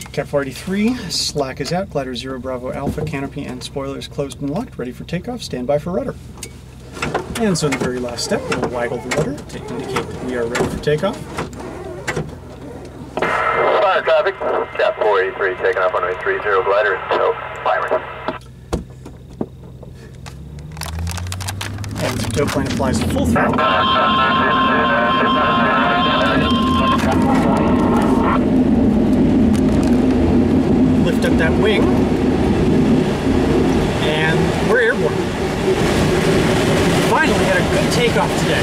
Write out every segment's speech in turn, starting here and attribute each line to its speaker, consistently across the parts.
Speaker 1: Cap 483, slack is out, glider 0 Bravo Alpha, canopy and spoilers closed and locked, ready for takeoff, stand by for rudder. And so in the very last step, we'll waggle the rudder to indicate that we are ready for takeoff.
Speaker 2: Fire traffic, Cap 483 taking off runway 30, glider in tow, firing.
Speaker 1: And the tow plane applies full throttle. Lift up that wing, and we're airborne. Finally had a good takeoff today.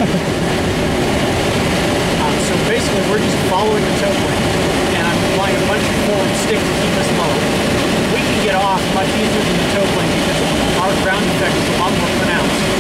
Speaker 1: So basically we're just following the tow plane, and I'm applying a bunch of forward stick to keep us low. We can get off much easier than the tow plane because our ground effect is a lot more pronounced.